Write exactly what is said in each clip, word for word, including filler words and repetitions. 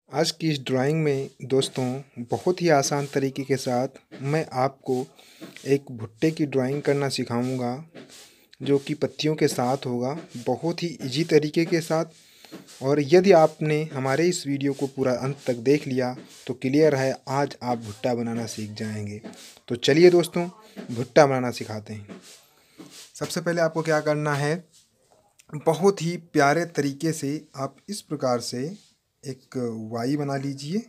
आज की इस ड्राइंग में दोस्तों बहुत ही आसान तरीके के साथ मैं आपको एक भुट्टे की ड्राइंग करना सिखाऊंगा जो कि पत्तियों के साथ होगा, बहुत ही इजी तरीके के साथ। और यदि आपने हमारे इस वीडियो को पूरा अंत तक देख लिया तो क्लियर है, आज आप भुट्टा बनाना सीख जाएंगे। तो चलिए दोस्तों, भुट्टा बनाना सिखाते हैं। सबसे पहले आपको क्या करना है, बहुत ही प्यारे तरीके से आप इस प्रकार से एक वाई बना लीजिए।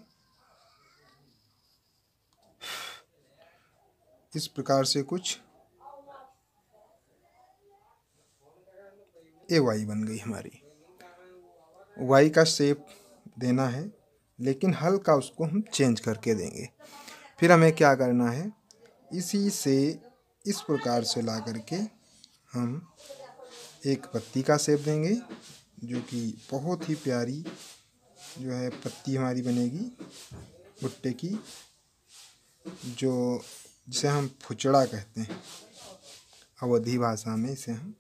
इस प्रकार से कुछ ए वाई बन गई हमारी। वाई का शेप देना है, लेकिन हल्का उसको हम चेंज करके देंगे। फिर हमें क्या करना है, इसी से इस प्रकार से ला करके हम एक पत्ती का शेप देंगे, जो कि बहुत ही प्यारी जो है पत्ती हमारी बनेगी भुट्टे की, जो जिसे हम फुचड़ा कहते हैं अवधी भाषा में। इसे हम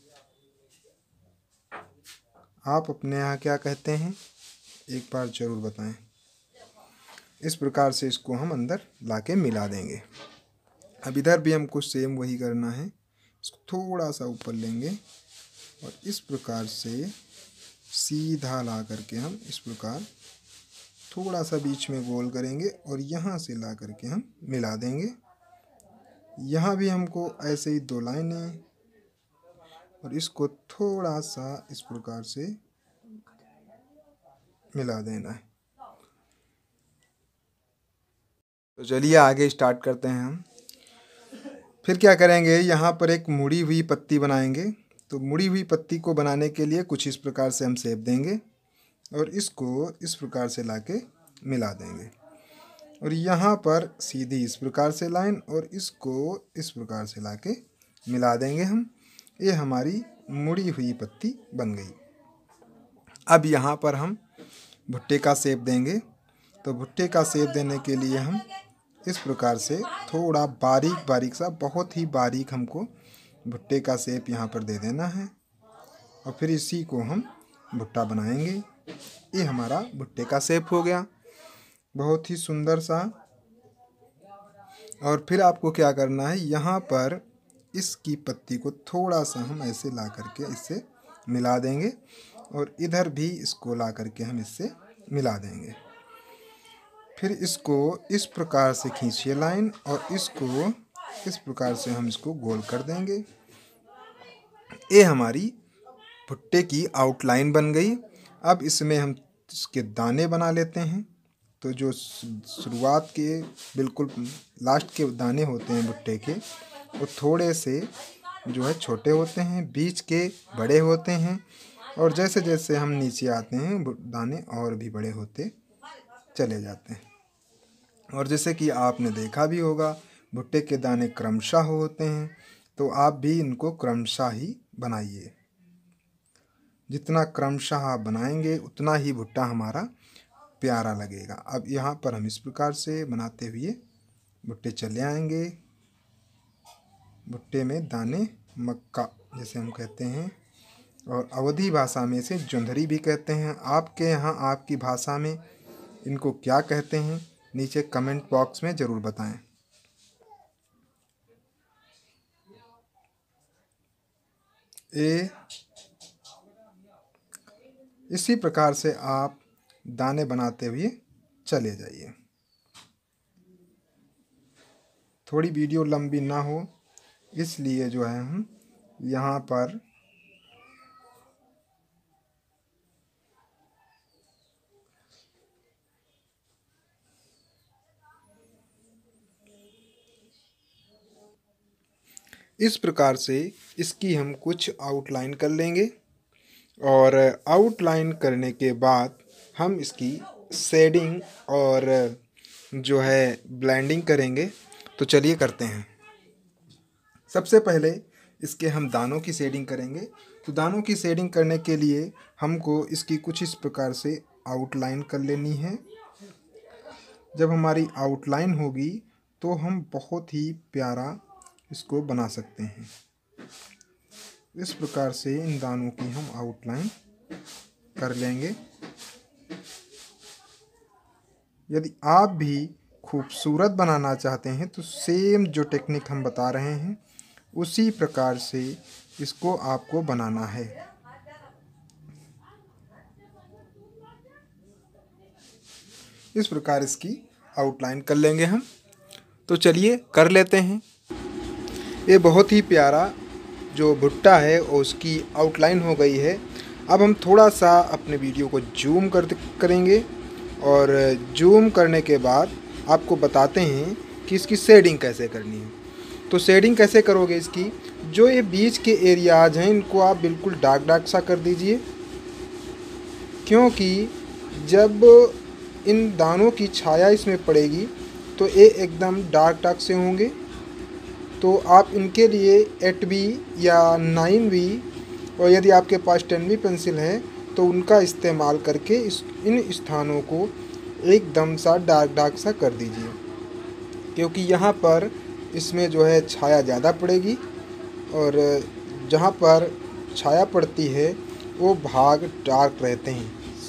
आप अपने यहाँ क्या कहते हैं एक बार ज़रूर बताएं। इस प्रकार से इसको हम अंदर लाके मिला देंगे। अब इधर भी हमको सेम वही करना है। इसको थोड़ा सा ऊपर लेंगे और इस प्रकार से सीधा ला करके हम इस प्रकार थोड़ा सा बीच में गोल करेंगे और यहाँ से ला करके हम मिला देंगे। यहाँ भी हमको ऐसे ही दो लाइनें और इसको थोड़ा सा इस प्रकार से मिला देना है। तो चलिए आगे स्टार्ट करते हैं हम। फिर क्या करेंगे, यहाँ पर एक मुड़ी हुई पत्ती बनाएंगे। तो मुड़ी हुई पत्ती को बनाने के लिए कुछ इस प्रकार से हम शेप देंगे और इसको इस प्रकार से लाके मिला देंगे। और यहाँ पर सीधी इस प्रकार से लाइन और इसको इस प्रकार से लाके मिला देंगे हम। ये हमारी मुड़ी हुई पत्ती बन गई। अब यहाँ पर हम भुट्टे का शेप देंगे। तो भुट्टे का शेप देने के लिए हम इस प्रकार से थोड़ा बारीक बारीक सा, बहुत ही बारीक हमको भुट्टे का शेप यहाँ पर दे देना है और फिर इसी को हम भुट्टा बनाएंगे। ये हमारा भुट्टे का शेप हो गया, बहुत ही सुंदर सा। और फिर आपको क्या करना है, यहाँ पर इसकी पत्ती को थोड़ा सा हम ऐसे ला करके इससे मिला देंगे और इधर भी इसको ला करके हम इससे मिला देंगे। फिर इसको इस प्रकार से खींचिए लाइन और इसको इस प्रकार से हम इसको गोल कर देंगे। ये हमारी भुट्टे की आउटलाइन बन गई। अब इसमें हम इसके दाने बना लेते हैं। तो जो शुरुआत के बिल्कुल लास्ट के दाने होते हैं भुट्टे के, वो थोड़े से जो है छोटे होते हैं, बीच के बड़े होते हैं और जैसे जैसे हम नीचे आते हैं दाने और भी बड़े होते चले जाते हैं। और जैसे कि आपने देखा भी होगा, भुट्टे के दाने क्रमशः होते हैं, तो आप भी इनको क्रमशः ही बनाइए। जितना क्रमशः आप बनाएंगे उतना ही भुट्टा हमारा प्यारा लगेगा। अब यहाँ पर हम इस प्रकार से बनाते हुए भुट्टे चले आएंगे। भुट्टे में दाने मक्का जैसे हम कहते हैं, और अवधी भाषा में इसे जोंधरी भी कहते हैं। आपके यहाँ आपकी भाषा में इनको क्या कहते हैं, नीचे कमेंट बॉक्स में ज़रूर बताएं। ए इसी प्रकार से आप दाने बनाते हुए चले जाइए। थोड़ी वीडियो लंबी ना हो इसलिए जो है हम यहाँ पर इस प्रकार से इसकी हम कुछ आउटलाइन कर लेंगे और आउटलाइन करने के बाद हम इसकी शेडिंग और जो है ब्लेंडिंग करेंगे। तो चलिए करते हैं। सबसे पहले इसके हम दानों की शेडिंग करेंगे। तो दानों की शेडिंग करने के लिए हमको इसकी कुछ इस प्रकार से आउटलाइन कर लेनी है। जब हमारी आउटलाइन होगी तो हम बहुत ही प्यारा इसको बना सकते हैं। इस प्रकार से इन दानों की हम आउटलाइन कर लेंगे। यदि आप भी खूबसूरत बनाना चाहते हैं तो सेम जो टेक्निक हम बता रहे हैं उसी प्रकार से इसको आपको बनाना है। इस प्रकार इसकी आउटलाइन कर लेंगे हम। तो चलिए कर लेते हैं। ये बहुत ही प्यारा जो भुट्टा है और उसकी आउटलाइन हो गई है। अब हम थोड़ा सा अपने वीडियो को जूम कर करेंगे और जूम करने के बाद आपको बताते हैं कि इसकी शेडिंग कैसे करनी है। तो शेडिंग कैसे करोगे इसकी, जो ये बीच के एरियाज हैं इनको आप बिल्कुल डार्क डार्क सा कर दीजिए, क्योंकि जब इन दानों की छाया इसमें पड़ेगी तो ये एकदम डार्क डार्क से होंगे। तो आप इनके लिए एट बी या नाइन बी और यदि आपके पास टेन बी पेंसिल है तो उनका इस्तेमाल करके इस इन स्थानों को एकदम सा डार्क डार्क सा कर दीजिए, क्योंकि यहाँ पर इसमें जो है छाया ज़्यादा पड़ेगी और जहाँ पर छाया पड़ती है वो भाग डार्क रहते हैं।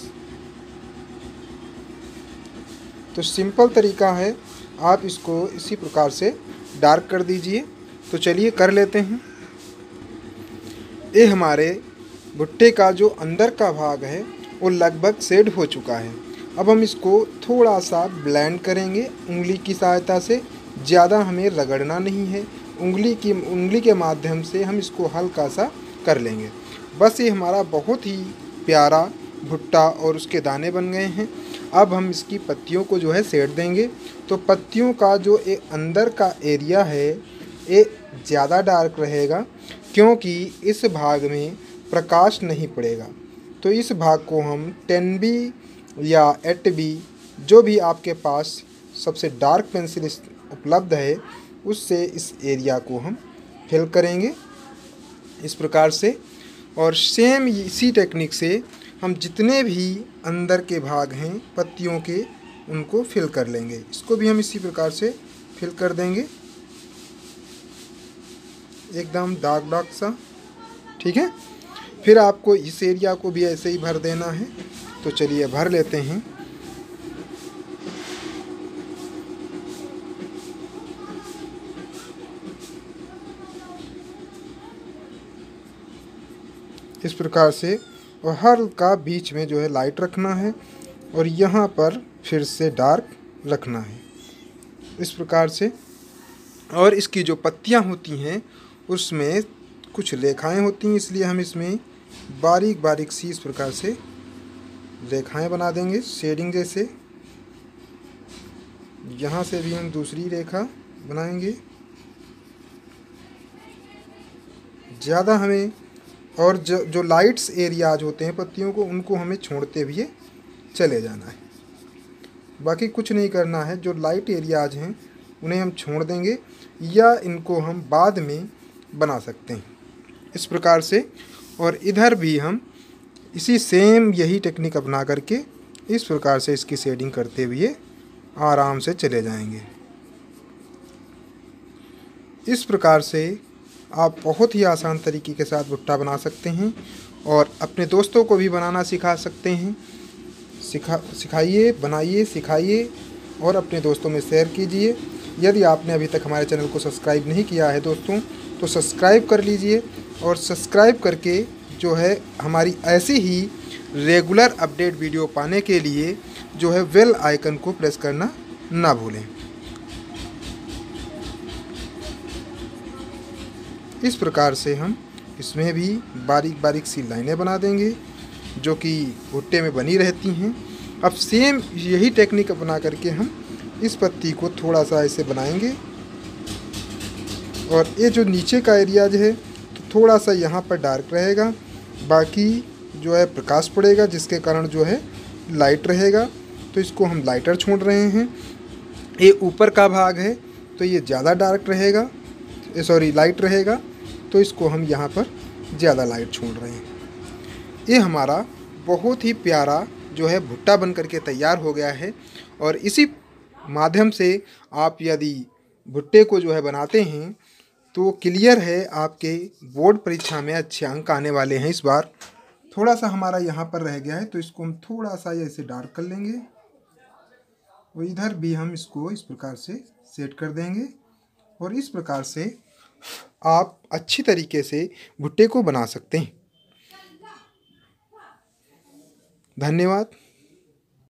तो सिंपल तरीका है, आप इसको इसी प्रकार से डार्क कर दीजिए। तो चलिए कर लेते हैं। ये हमारे भुट्टे का जो अंदर का भाग है वो लगभग शेड हो चुका है। अब हम इसको थोड़ा सा ब्लेंड करेंगे उंगली की सहायता से। ज़्यादा हमें रगड़ना नहीं है, उंगली की उंगली के माध्यम से हम इसको हल्का सा कर लेंगे। बस ये हमारा बहुत ही प्यारा भुट्टा और उसके दाने बन गए हैं। अब हम इसकी पत्तियों को जो है सेड़ देंगे। तो पत्तियों का जो ये अंदर का एरिया है ये ज़्यादा डार्क रहेगा, क्योंकि इस भाग में प्रकाश नहीं पड़ेगा। तो इस भाग को हम टेन बी या एट बी जो भी आपके पास सबसे डार्क पेंसिल उपलब्ध है उससे इस एरिया को हम फिल करेंगे इस प्रकार से। और सेम इसी टेक्निक से हम जितने भी अंदर के भाग हैं पत्तियों के उनको फिल कर लेंगे। इसको भी हम इसी प्रकार से फिल कर देंगे एकदम डार्क डार्क सा। ठीक है, फिर आपको इस एरिया को भी ऐसे ही भर देना है। तो चलिए भर लेते हैं। इस प्रकार से, और हल्का बीच में जो है लाइट रखना है और यहाँ पर फिर से डार्क रखना है इस प्रकार से। और इसकी जो पत्तियाँ होती हैं उसमें कुछ रेखाएं होती हैं, इसलिए हम इसमें बारीक बारीक सी इस प्रकार से रेखाएं बना देंगे शेडिंग जैसे। यहाँ से भी हम दूसरी रेखा बनाएंगे। ज़्यादा हमें और जो जो लाइट्स एरियाज होते हैं पत्तियों को उनको हमें छोड़ते हुए चले जाना है। बाकी कुछ नहीं करना है। जो लाइट एरियाज हैं उन्हें हम छोड़ देंगे या इनको हम बाद में बना सकते हैं इस प्रकार से। और इधर भी हम इसी सेम यही टेक्निक अपना करके इस प्रकार से इसकी शेडिंग करते हुए आराम से चले जाएंगे। इस प्रकार से आप बहुत ही आसान तरीके के साथ भुट्टा बना सकते हैं और अपने दोस्तों को भी बनाना सिखा सकते हैं। सिखा सिखाइए, बनाइए, सिखाइए और अपने दोस्तों में शेयर कीजिए। यदि आपने अभी तक हमारे चैनल को सब्सक्राइब नहीं किया है दोस्तों तो सब्सक्राइब कर लीजिए और सब्सक्राइब करके जो है हमारी ऐसी ही रेगुलर अपडेट वीडियो पाने के लिए जो है बेल आइकन को प्रेस करना ना भूलें। इस प्रकार से हम इसमें भी बारीक बारीक सी लाइनें बना देंगे जो कि भुट्टे में बनी रहती हैं। अब सेम यही टेक्निक अपना करके हम इस पत्ती को थोड़ा सा ऐसे बनाएंगे और ये जो नीचे का एरिया जो है तो थोड़ा सा यहाँ पर डार्क रहेगा, बाकी जो है प्रकाश पड़ेगा जिसके कारण जो है लाइट रहेगा। तो इसको हम लाइटर छोड़ रहे हैं। ये ऊपर का भाग है तो ये ज़्यादा डार्क रहेगा, सॉरी लाइट रहेगा, तो इसको हम यहाँ पर ज़्यादा लाइट छोड़ रहे हैं। ये हमारा बहुत ही प्यारा जो है भुट्टा बन करके तैयार हो गया है। और इसी माध्यम से आप यदि भुट्टे को जो है बनाते हैं तो क्लियर है आपके बोर्ड परीक्षा में अच्छे अंक आने वाले हैं इस बार। थोड़ा सा हमारा यहाँ पर रह गया है तो इसको हम थोड़ा सा ऐसे डार्क कर लेंगे और इधर भी हम इसको इस प्रकार से सेट कर देंगे। और इस प्रकार से आप अच्छी तरीके से भुट्टे को बना सकते हैं। धन्यवाद।